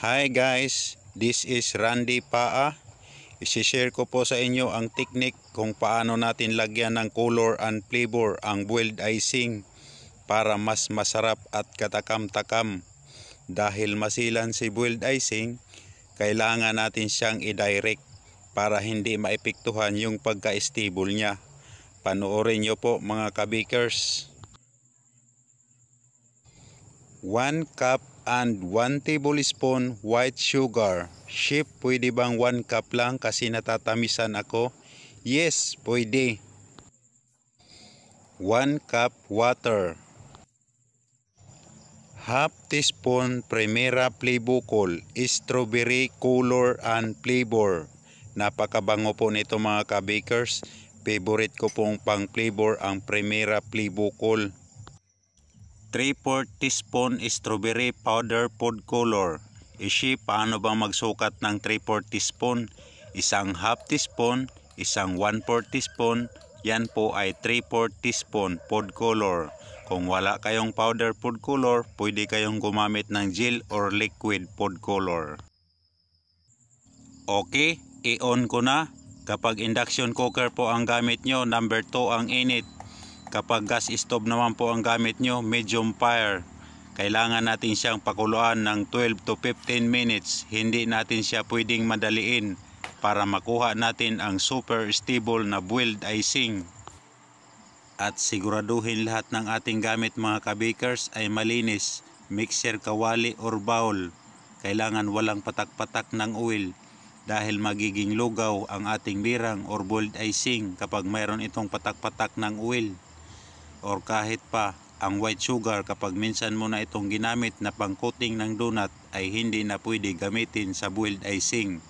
Hi guys, this is Randy Paa. Isishare ko po sa inyo ang technique kung paano natin lagyan ng color and flavor ang boiled icing para mas masarap at katakam-takam. Dahil masilan si boiled icing, kailangan natin siyang i-direct para hindi maepektuhan yung pagka-stable niya. Panoorin nyo po mga kabakers. 1 cup and 1 tablespoon white sugar. Chef, pwede bang 1 cup lang kasi natatamisan ako? Yes, pwede. 1 cup water. Half teaspoon Primera Flavucol, strawberry color and flavor. Napakabango po nito mga kabakers. Favorite ko pong pang flavor ang Primera Flavucol. 3/4 teaspoon strawberry powder food color. Ishi, paano ba magsukat ng 3/4 teaspoon? Isang half teaspoon, isang 1/4 teaspoon, yan po ay 3/4 teaspoon food color. Kung wala kayong powder food color, pwede kayong gumamit ng gel or liquid food color. Okay, i-on ko na. Kapag induction cooker po ang gamit nyo, number 2 ang init. Kapag gas stove naman po ang gamit nyo, medium fire. Kailangan natin siyang pakuluan ng 12 to 15 minutes. Hindi natin siya pwedeng madaliin para makuha natin ang super stable na boiled icing. At siguraduhin lahat ng ating gamit mga kabakers ay malinis. Mixer, kawali or bowl. Kailangan walang patak-patak ng oil dahil magiging lugaw ang ating birang or boiled icing kapag mayroon itong patak-patak ng oil. Or kahit pa ang white sugar, kapag minsan mo na itong ginamit na pang-coating ng donut ay hindi na pwede gamitin sa boiled icing.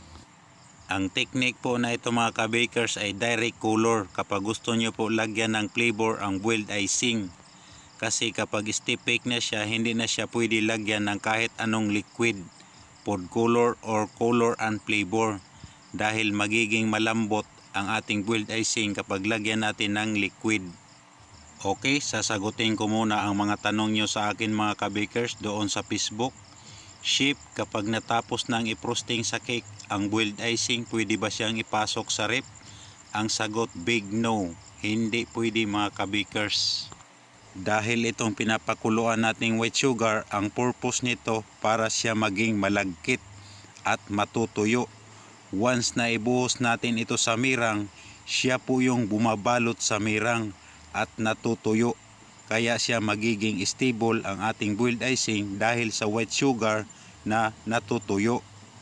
Ang technique po na ito mga kabakers ay direct color kapag gusto nyo po lagyan ng flavor ang boiled icing. Kasi kapag stiff bake na siya, hindi na siya pwede lagyan ng kahit anong liquid, food color or color and flavor. Dahil magiging malambot ang ating boiled icing kapag lagyan natin ng liquid. Okay, sasagutin ko muna ang mga tanong nyo sa akin mga kabakers doon sa Facebook. Chef, kapag natapos nang i-frosting sa cake ang boiled icing, pwede ba siyang ipasok sa ref? Ang sagot, big no. Hindi pwede mga kabakers. Dahil itong pinapakuluan nating white sugar, ang purpose nito para siya maging malagkit at matutuyo. Once na ibuhos natin ito sa mirang, siya po yung bumabalot sa mirang at natutuyo, kaya siya magiging stable ang ating boiled icing dahil sa white sugar na natutuyo.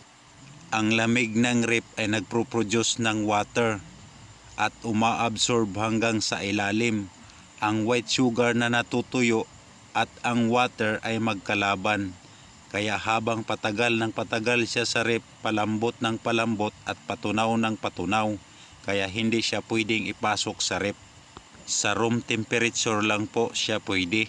Ang lamig ng ref ay nagpo-produce ng water at umaabsorb hanggang sa ilalim. Ang white sugar na natutuyo at ang water ay magkalaban, kaya habang patagal ng patagal siya sa ref, palambot ng palambot at patunaw ng patunaw, kaya hindi siya pwedeng ipasok sa ref. Sa room temperature lang po siya pwede.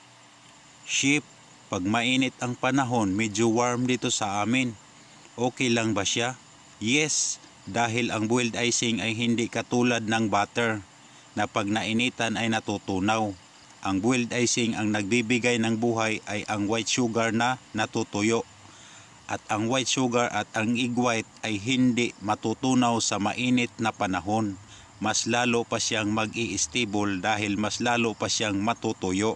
Chef, pag mainit ang panahon, medyo warm dito sa amin. Okay lang ba siya? Yes, dahil ang boiled icing ay hindi katulad ng butter na pag nainitan ay natutunaw. Ang boiled icing ang nagbibigay ng buhay ay ang white sugar na natutuyo. At ang white sugar at ang egg white ay hindi matutunaw sa mainit na panahon. Mas lalo pa siyang mag-i-stable dahil mas lalo pa siyang matutuyo.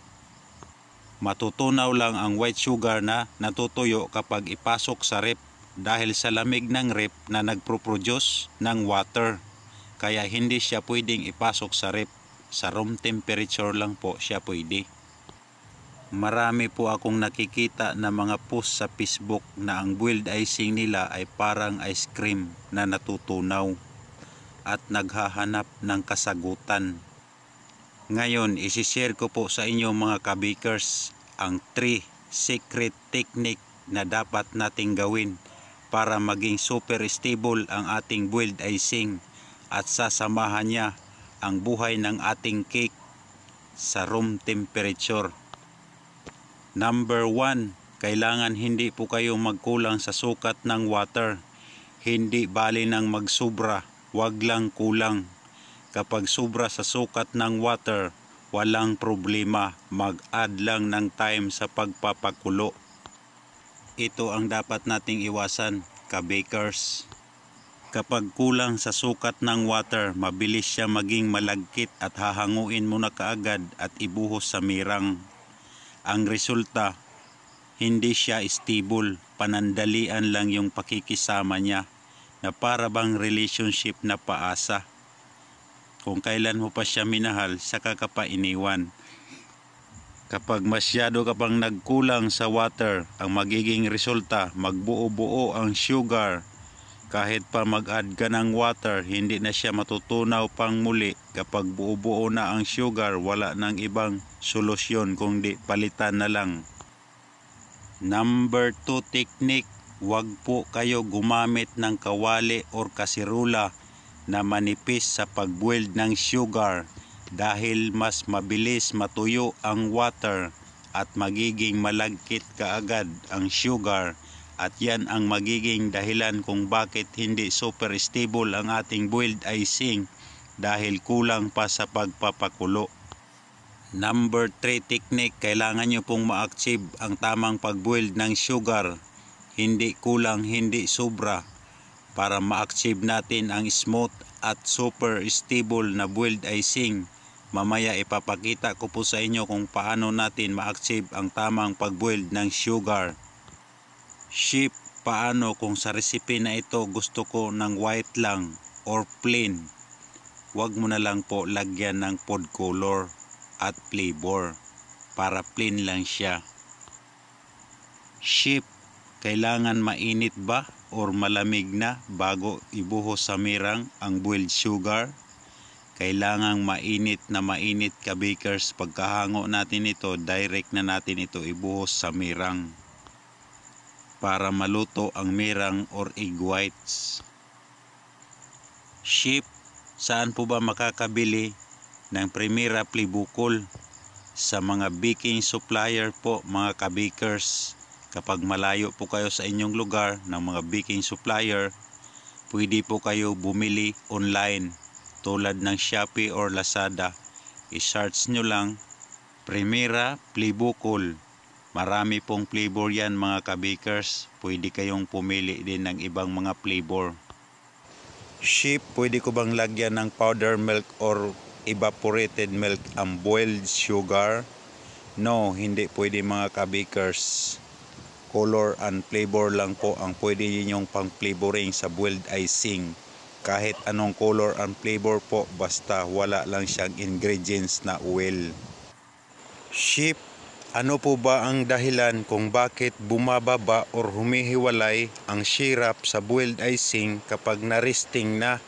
Matutunaw lang ang white sugar na natutuyo kapag ipasok sa ref dahil sa lamig ng ref na nagpo-produce ng water. Kaya hindi siya pwedeng ipasok sa ref. Sa room temperature lang po siya pwede. Marami po akong nakikita na mga post sa Facebook na ang boiled icing nila ay parang ice cream na natutunaw at naghahanap ng kasagutan. Ngayon, isishare ko po sa inyo mga kabakers ang 3 secret technique na dapat nating gawin para maging super stable ang ating boiled icing at sasamahan niya ang buhay ng ating cake sa room temperature. Number 1, kailangan hindi po kayo magkulang sa sukat ng water. Hindi bali ng magsobra, wag lang kulang. Kapag sobra sa sukat ng water, walang problema, mag-add lang ng time sa pagpapakulo. ito ang dapat nating iwasan, ka-bakers. Kapag kulang sa sukat ng water, mabilis siya maging malagkit at hahanguin mo na kaagad at ibuhos sa mirang. Ang resulta, hindi siya stable, panandalian lang yung pakikisama niya na para bang relationship na paasa. Kung kailan mo pa siya minahal, saka ka pa iniwan. Kapag masyado ka pang nagkulang sa water, ang magiging resulta, magbuo-buo ang sugar. Kahit pa mag-add ka ng water, hindi na siya matutunaw pang muli. Kapag buo-buo na ang sugar, wala nang ibang solusyon kundi palitan na lang. Number 2 technique, huwag po kayo gumamit ng kawali or kasirula na manipis sa pag-boil ng sugar dahil mas mabilis matuyo ang water at magiging malagkit kaagad ang sugar. At yan ang magiging dahilan kung bakit hindi super stable ang ating boiled icing dahil kulang pa sa pagpapakulo. Number 3 technique, kailangan nyo pong ma-achieve ang tamang pag-boiled ng sugar. Hindi kulang, hindi sobra. Para ma-achieve natin ang smooth at super stable na boiled icing. Mamaya ipapakita ko po sa inyo kung paano natin ma-achieve ang tamang pag-boiled ng sugar. Chef, paano kung sa recipe na ito gusto ko ng white lang or plain? Huwag mo na lang po lagyan ng food color at flavor para plain lang siya. Chef, kailangan mainit ba or malamig na bago ibuhos sa mirang ang boiled sugar? Kailangang mainit na mainit, ka-bakers. Pagkahango natin ito, direct na natin ito ibuhos sa mirang para maluto ang mirang or egg whites. Chef, saan po ba makakabili ng Primera Plibukol? Sa mga baking supplier po, mga ka-bakers. Kapag malayo po kayo sa inyong lugar ng mga baking supplier, pwede po kayo bumili online tulad ng Shopee or Lazada. I-search nyo lang Primera Plibukol. Marami pong flavor yan, mga ka-bakers. Pwede kayong pumili din ng ibang mga flavor. Chef, pwede ko bang lagyan ng powder milk or evaporated milk ang boiled sugar? No, hindi pwede, mga ka-bakers. Color and flavor lang po ang pwede ninyong pang flavoring sa boiled icing. Kahit anong color and flavor po, basta wala lang siyang ingredients na oil. Chef, ano po ba ang dahilan kung bakit bumababa or humihiwalay ang syrup sa boiled icing kapag na-resting na?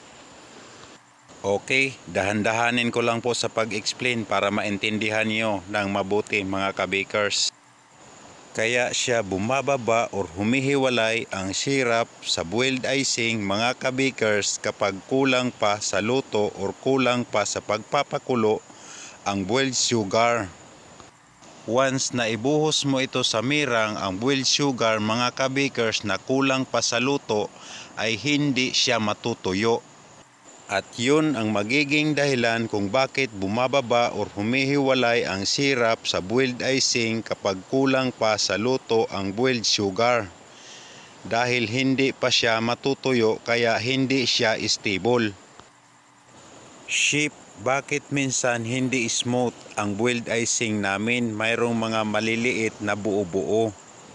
Okay, dahan-dahanin ko lang po sa pag-explain para maintindihan niyo ng mabuti, mga ka-bakers. Kaya siya bumababa or humihiwalay ang syrup sa boiled icing, mga ka-bakers, kapag kulang pa sa luto or kulang pa sa pagpapakulo ang boiled sugar. Once na ibuhos mo ito sa mirang, ang boiled sugar, mga ka-bakers, na kulang pa sa luto ay hindi siya matutuyo. At yun ang magiging dahilan kung bakit bumababa or humihiwalay ang syrup sa boiled icing kapag kulang pa sa luto ang boiled sugar. Dahil hindi pa siya matutuyo, kaya hindi siya stable. Chef, bakit minsan hindi smooth ang boiled icing namin? Mayroong mga maliliit na buo-buo.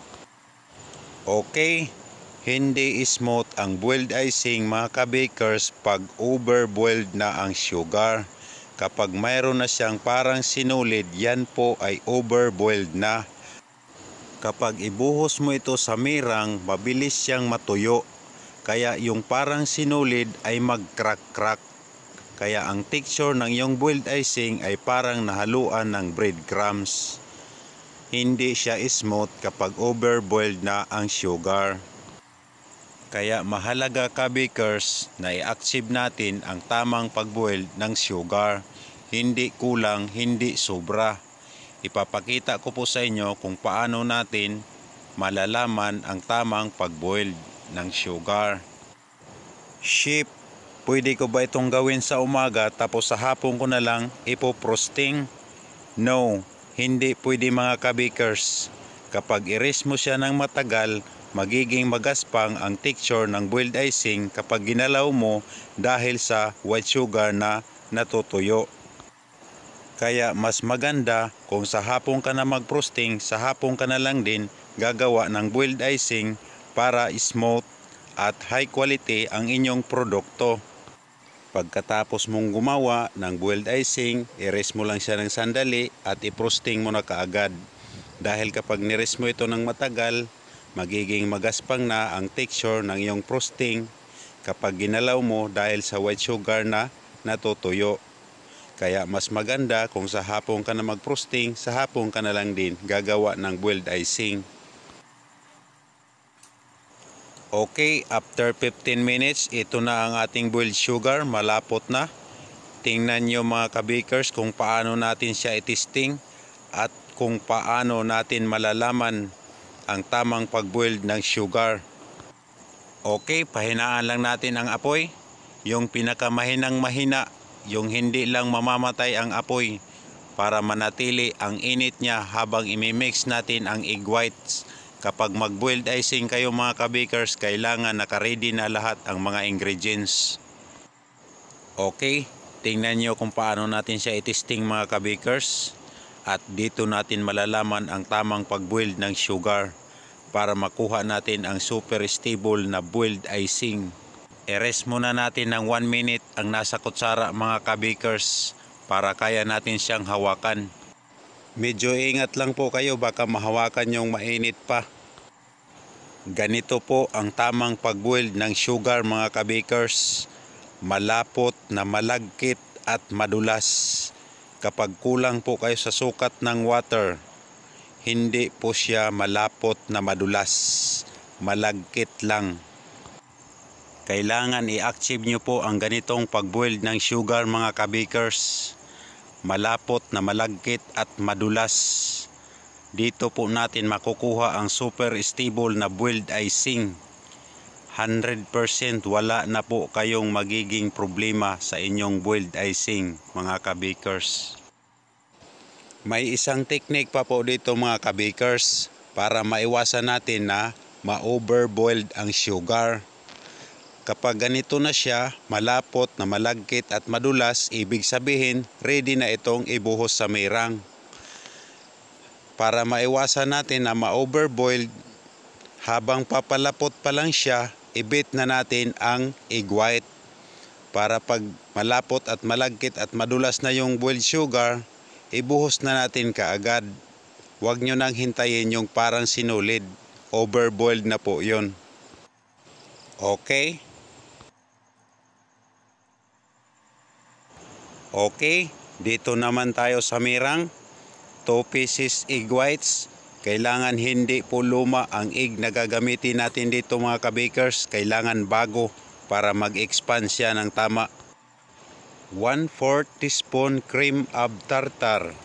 Okay, hindi smooth ang boiled icing, mga ka-bakers, pag overboiled na ang sugar. Kapag mayroon na siyang parang sinulid, yan po ay overboiled na. Kapag ibuhos mo ito sa mirang, mabilis siyang matuyo. Kaya yung parang sinulid ay mag-crack-crack. Kaya ang texture ng iyong boiled icing ay parang nahaluan ng breadcrumbs. Hindi siya smooth kapag overboiled na ang sugar. Kaya mahalaga, ka-bakers, na i-achieve natin ang tamang pag-boil ng sugar. Hindi kulang, hindi sobra. Ipapakita ko po sa inyo kung paano natin malalaman ang tamang pag-boil ng sugar. Chef, pwede ko ba itong gawin sa umaga tapos sa hapon ko na lang ipo-frosting? No, hindi pwede, mga ka-bakers. Kapag i-rest mo siya ng matagal, magiging magaspang ang texture ng boiled icing kapag ginalaw mo dahil sa white sugar na natutuyo. Kaya mas maganda kung sa hapon ka na mag-frosting, sa hapon ka na lang din gagawa ng boiled icing para smooth at high quality ang inyong produkto. Pagkatapos mong gumawa ng boiled icing, i-rest mo lang siya ng sandali at i-frosting mo na kaagad. Dahil kapag ni-rest mo ito ng matagal, magiging magaspang na ang texture ng iyong frosting kapag ginalaw mo dahil sa white sugar na natutuyo. Kaya mas maganda kung sa hapon ka na mag-frosting, sa hapon ka na lang din gagawa ng boiled icing. Okay, after 15 minutes, ito na ang ating boiled sugar, malapot na. Tingnan nyo mga kabakers kung paano natin siya itesting at kung paano natin malalaman ang tamang pag-boiled ng sugar. Okay, pahinaan lang natin ang apoy. Yung pinakamahinang mahina, yung hindi lang mamamatay ang apoy para manatili ang init niya habang imimix natin ang egg whites. Kapag mag-boiled icing kayo mga kabakers, kailangan naka-ready na lahat ang mga ingredients. Okay, tingnan nyo kung paano natin siya itesting mga kabakers. At dito natin malalaman ang tamang pag-boiled ng sugar para makuha natin ang super stable na boiled icing. I-rest muna natin ng 1 minute ang nasa kutsara mga kabakers para kaya natin siyang hawakan. Medyo ingat lang po kayo, baka mahawakan yung mainit pa. Ganito po ang tamang pag-boiled ng sugar mga kabakers. Malapot na malagkit at madulas. Kapag kulang po kayo sa sukat ng water, hindi po siya malapot na madulas. Malagkit lang. Kailangan i-achieve nyo po ang ganitong pag-boiled ng sugar mga kabakers. Malapot na malagkit at madulas. Dito po natin makukuha ang super stable na boiled icing. 100% wala na po kayong magiging problema sa inyong boiled icing mga kabakers. May isang technique pa po dito mga kabakers para maiwasan natin na ma-overboiled ang sugar. Kapag ganito na siya, malapot na malagkit at madulas, ibig sabihin ready na itong ibuhos sa mirang. Para maiwasan natin na ma-overboiled, habang papalapot pa lang siya, ibit na natin ang egg white. Para pag malapot at malagkit at madulas na yung boiled sugar, ibuhos na natin kaagad. Huwag nyo nang hintayin yung parang sinulid. Overboiled na po yun. Okay? Okay, dito naman tayo sa mirang. 2 pieces egg whites. Kailangan hindi po luma ang egg na gagamitin natin dito mga kabakers. Kailangan bago para mag-expand siya ng tama. 1/4 teaspoon cream of tartar.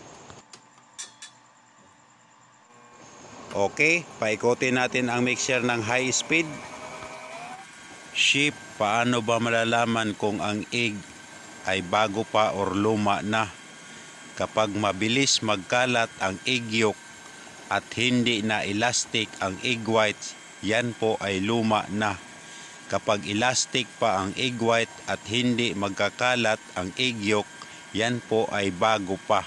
Okay, paikutin natin ang mixture ng high speed. Ship, paano ba malalaman kung ang egg ay bago pa or luma na? Kapag mabilis magkalat ang egg yolk at hindi na elastic ang egg whites, yan po ay luma na. Kapag elastic pa ang egg white at hindi magkakalat ang egg yolk, yan po ay bago pa.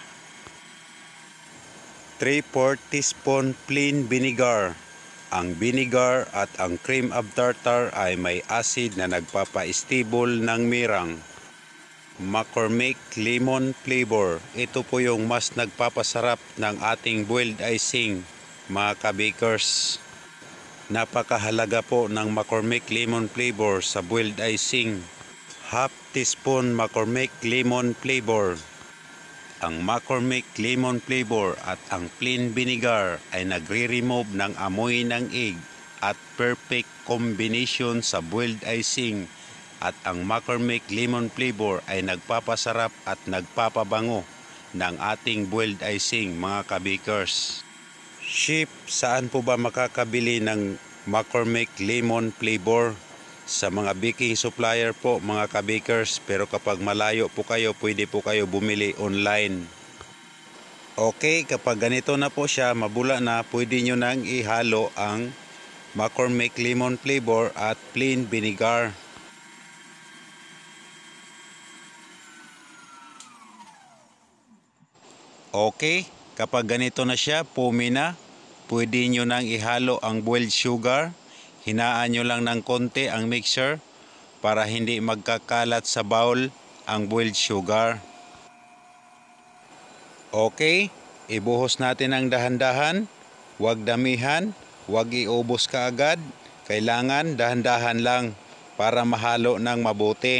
3/4 teaspoon plain vinegar. Ang vinegar at ang cream of tartar ay may acid na nagpapa-stable ng mirang. McCormick lemon flavor. Ito po yung mas nagpapasarap ng ating boiled icing mga kabakers. Napakahalaga po ng McCormick lemon flavor sa boiled icing. 1/2 teaspoon McCormick lemon flavor. Ang McCormick lemon flavor at ang plain vinegar ay nagre-remove ng amoy ng egg at perfect combination sa boiled icing. At ang McCormick lemon flavor ay nagpapasarap at nagpapabango ng ating boiled icing mga kabakers. Ship, saan po ba makakabili ng McCormick lemon flavor? Sa mga baking supplier po mga kabakers, pero kapag malayo po kayo, pwede po kayo bumili online. Okay, kapag ganito na po siya, mabula na, pwede nyo nang ihalo ang McCormick lemon flavor at plain vinegar. Okay, kapag ganito na siya, pumi na, pwede nyo nang ihalo ang boiled sugar. Hinaan nyo lang ng konti ang mixer para hindi magkakalat sa bowl ang boiled sugar. Okay, ibuhos natin ang dahan-dahan, huwag damihan, huwag iubos kaagad. Kailangan dahan-dahan lang para mahalo ng mabuti.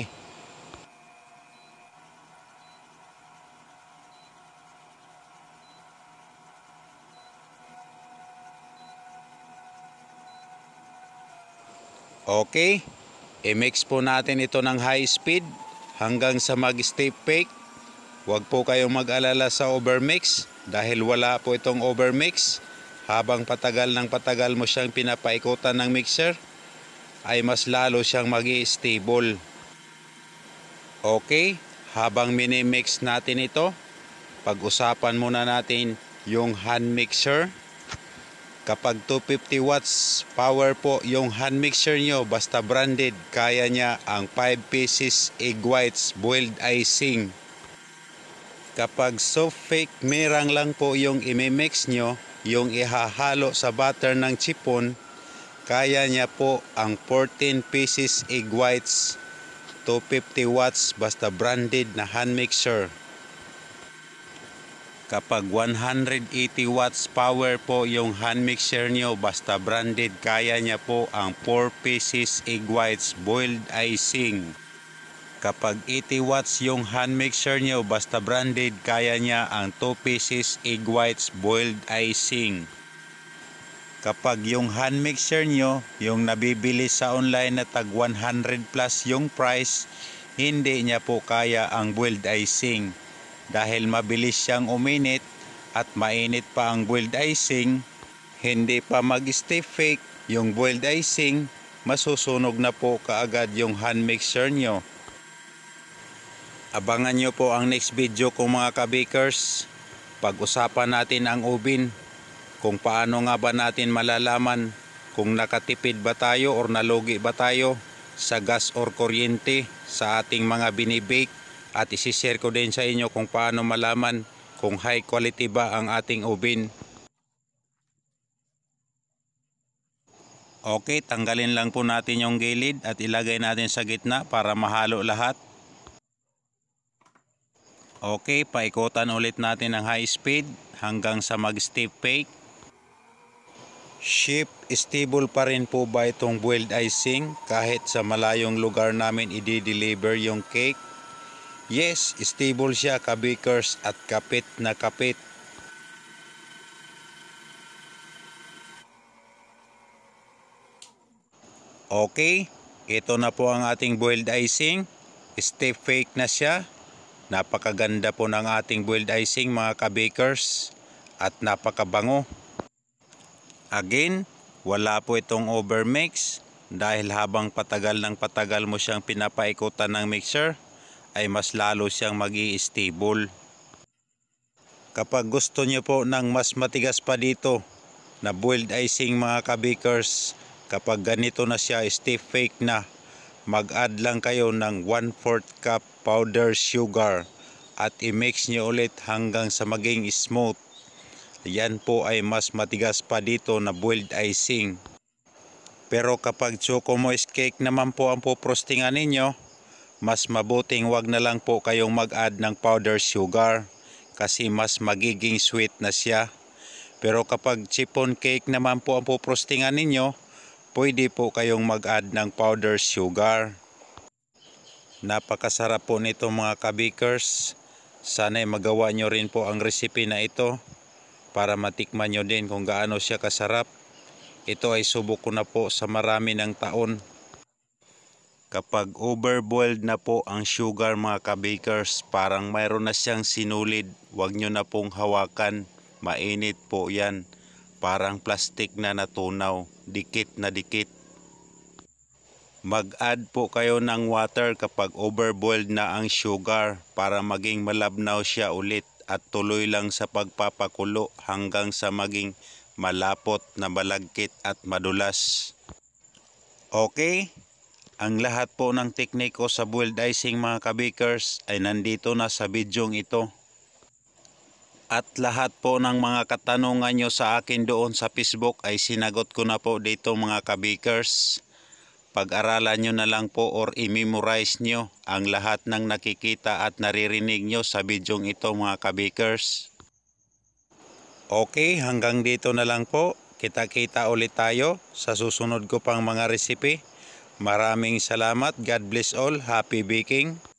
Okay, i-mix po natin ito ng high speed hanggang sa mag-stay fake. Huwag po kayong mag-alala sa overmix dahil wala po itong overmix. Habang patagal ng patagal mo siyang pinapaikutan ng mixer, ay mas lalo siyang mag-i-stable. Okay, habang mini-mix natin ito, pag-usapan muna natin yung hand mixer. Kapag 250 watts power po yung hand mixer nyo, basta branded, kaya niya ang 5 pieces egg whites boiled icing. Kapag soft fake merang lang po yung imimix nyo, yung ihahalo sa butter ng chipon, kaya niya po ang 14 pieces egg whites, 250 watts, basta branded na hand mixer. Kapag 180 watts power po yung hand mixer nyo, basta branded, kaya niya po ang 4 pieces egg whites boiled icing. Kapag 80 watts yung hand mixer nyo, basta branded, kaya niya ang 2 pieces egg whites boiled icing. Kapag yung hand mixer nyo, yung nabibili sa online na tag 100 plus yung price, hindi niya po kaya ang boiled icing. Dahil mabilis siyang uminit at mainit pa ang boiled icing, hindi pa mag-stay fake yung boiled icing, masusunog na po kaagad yung hand mixer nyo. Abangan nyo po ang next video ko mga kabakers. Pag-usapan natin ang oven, kung paano nga ba natin malalaman kung nakatipid ba tayo or nalugi ba tayo sa gas or kuryente sa ating mga binibake. At isishare ko din sa inyo kung paano malaman kung high quality ba ang ating oven. Okay, tanggalin lang po natin yung gilid at ilagay natin sa gitna para mahalo lahat. Okay, paikutan ulit natin ng high speed hanggang sa mag-stay fake. Shift stable pa rin po ba itong boiled icing kahit sa malayong lugar namin i-deliver yung cake? Yes, stable siya kabakers at kapit na kapit. Okay, ito na po ang ating boiled icing. Stay fake na siya. Napakaganda po ng ating boiled icing mga kabakers at napakabango. Again, wala po itong overmix dahil habang patagal ng patagal mo siyang pinapaikutan ng mixer, ay mas lalo siyang mag-i-stable. Kapag gusto nyo po ng mas matigas pa dito na boiled icing mga kabakers, kapag ganito na siya, stay fake na, mag-add lang kayo ng 1/4 cup powder sugar at i-mix nyo ulit hanggang sa maging smooth. Yan po ay mas matigas pa dito na boiled icing. Pero kapag choco moist cake naman po ang puprostingan ninyo, mas mabuting wag na lang po kayong mag-add ng powder sugar kasi mas magiging sweet na siya. Pero kapag chiffon cake naman po ang puprostingan ninyo, pwede po kayong mag-add ng powder sugar. Napakasarap po nito mga kabakers. Sana'y magawa nyo rin po ang recipe na ito para matikman nyo din kung gaano siya kasarap. Ito ay subok ko na po sa marami ng taon. Kapag overboiled na po ang sugar mga kabakers, parang mayroon na siyang sinulid, huwag nyo na pong hawakan, mainit po yan. Parang plastic na natunaw, dikit na dikit. Mag-add po kayo ng water kapag overboiled na ang sugar para maging malabnaw siya ulit at tuloy lang sa pagpapakulo hanggang sa maging malapot na balagkit at madulas. Okay, ang lahat po ng tekniko sa boiled icing mga kabikers ay nandito na sa bidyong ito. At lahat po ng mga katanungan nyo sa akin doon sa Facebook ay sinagot ko na po dito mga kabikers. Pag-aralan nyo na lang po or i-memorize nyo ang lahat ng nakikita at naririnig nyo sa bidyong ito mga kabikers. Okay, hanggang dito na lang po. Kita-kita ulit tayo sa susunod ko pang mga recipe. Maraming salamat. God bless all. Happy baking.